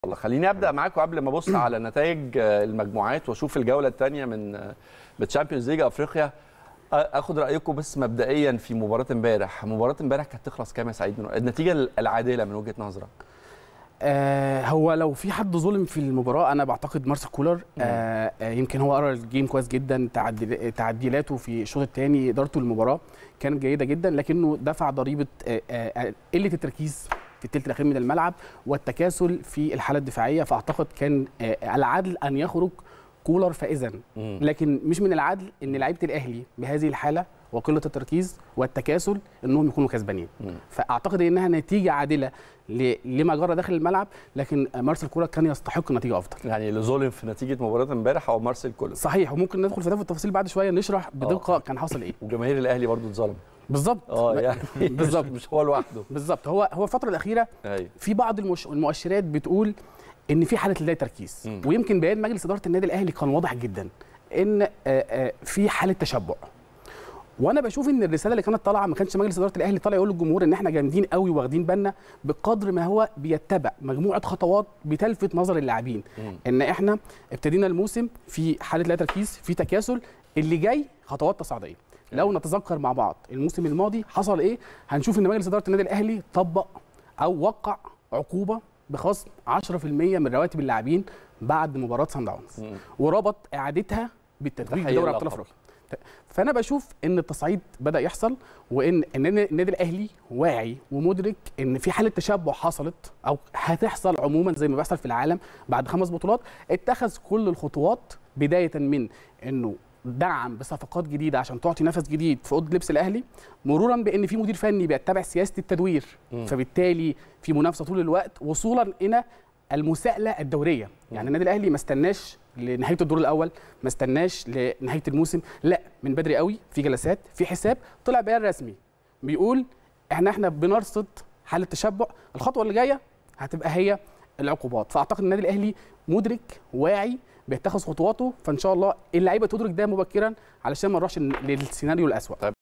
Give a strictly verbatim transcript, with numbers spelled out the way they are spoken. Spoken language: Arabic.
الله. خليني ابدا معاكم قبل ما ابص على نتائج المجموعات واشوف الجوله الثانيه من بالتشامبيونز ليج افريقيا. اخد رايكم بس مبدئيا في مباراه امبارح. مباراه امبارح كانت تخلص كام يا سعيد؟ النتيجه العادله من وجهه نظرك؟ آه هو لو في حد ظلم في المباراه انا بعتقد مارسيل كولر. آه آه يمكن هو قرا الجيم كويس جدا، تعدي تعديلاته في الشوط الثاني، ادارته للمباراه كانت جيده جدا، لكنه دفع ضريبه آه آه قله التركيز في الثلث الاخير من الملعب والتكاسل في الحاله الدفاعيه. فاعتقد كان آه العدل ان يخرج كولر فائزا، لكن مش من العدل ان لعيبه الاهلي بهذه الحاله وقله التركيز والتكاسل انهم يكونوا كسبانين. فاعتقد انها نتيجه عادله لما جرى داخل الملعب، لكن مارسيل كولر كان يستحق نتيجه افضل. يعني اللي ظلم في نتيجه مباراه امبارح هو مارسيل كولر. صحيح، وممكن ندخل في التفاصيل بعد شويه نشرح بدقه أوه. كان حاصل ايه. وجماهير الاهلي برضو اتظلم. بالظبط اه يعني بالظبط مش هو لوحده. بالظبط. هو هو الفتره الاخيره أيوه. في بعض المش... المؤشرات بتقول ان في حاله لا تركيز، م. ويمكن بيان مجلس اداره النادي الاهلي كان واضح جدا ان في حاله تشبع. وانا بشوف ان الرساله اللي كانت طالعه ما كانش مجلس اداره الاهلي طالع يقول للجمهور ان احنا جامدين قوي واخدين بالنا، بقدر ما هو بيتبع مجموعه خطوات بتلفت نظر اللاعبين ان احنا ابتدينا الموسم في حاله لا تركيز، في تكاسل، اللي جاي خطوات تصاعديه. لو نتذكر مع بعض الموسم الماضي حصل ايه، هنشوف ان مجلس اداره النادي الاهلي طبق او وقع عقوبه بخصم عشرة في المية من رواتب اللاعبين بعد مباراه سان داونز، وربط اعادتها بالتتويج بدوري ابطال افريقيا. فانا بشوف ان التصعيد بدا يحصل، وان النادي الاهلي واعي ومدرك ان في حاله تشبع حصلت او هتحصل عموما زي ما بيحصل في العالم بعد خمس بطولات. اتخذ كل الخطوات بدايه من انه دعم بصفقات جديده عشان تعطي نفس جديد في اوضه لبس الاهلي، مرورا بان في مدير فني بيتبع سياسه التدوير، م. فبالتالي في منافسه طول الوقت، وصولا الى المساءله الدوريه. يعني النادي الاهلي ما استناش لنهايه الدور الاول، ما استناش لنهايه الموسم، لا من بدري قوي، في جلسات، في حساب، طلع بيان رسمي بيقول احنا احنا بنرصد حاله تشبع، الخطوه اللي جايه هتبقى هي العقوبات. فاعتقد النادي الاهلي مدرك واعي بيتخذ خطواته، فان شاء الله اللعيبه تدرك ده مبكرا علشان ما نروحش للسيناريو الاسوأ.